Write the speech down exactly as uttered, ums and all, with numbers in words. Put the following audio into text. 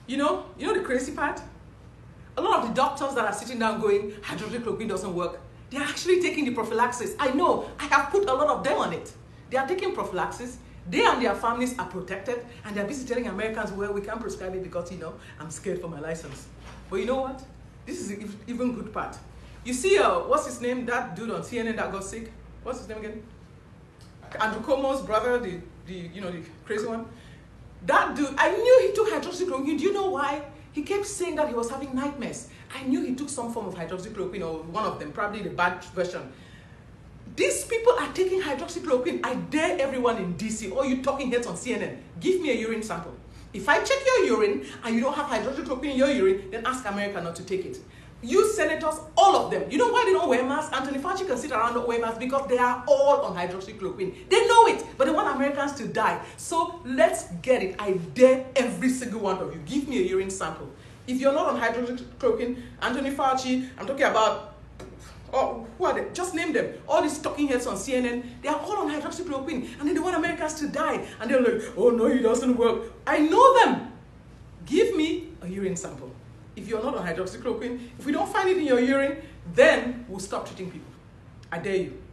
You know, you know the crazy part? A lot of the doctors that are sitting down going, hydroxychloroquine doesn't work, they're actually taking the prophylaxis. I know, I have put a lot of them on it. They are taking prophylaxis. They and their families are protected, and they're busy telling Americans, well, we can't prescribe it because, you know, I'm scared for my license. But you know what? This is the even good part. You see, uh, what's his name? That dude on C N N that got sick? What's his name again? Andrew Cuomo's brother, the, the you know, the crazy one. That dude, I knew he took hydroxychloroquine. Do you know why? He kept saying that he was having nightmares. I knew he took some form of hydroxychloroquine, or one of them, probably the bad version. These people are taking hydroxychloroquine. I dare everyone in D C, or you talking heads on C N N, give me a urine sample. If I check your urine and you don't have hydroxychloroquine in your urine, then ask America not to take it. You senators, all of them. You know why they don't wear masks? Anthony Fauci can sit around not wear masks because they are all on hydroxychloroquine. They know it, but they want Americans to die. So let's get it. I dare every single one of you. Give me a urine sample. If you're not on hydroxychloroquine, Anthony Fauci, I'm talking about, oh, who are they? Just name them. All these talking heads on C N N, they are all on hydroxychloroquine, and then they want Americans to die. And they're like, oh no, it doesn't work. I know them. Give me a urine sample. If you're not on hydroxychloroquine, if we don't find it in your urine, then we'll stop treating people. I dare you.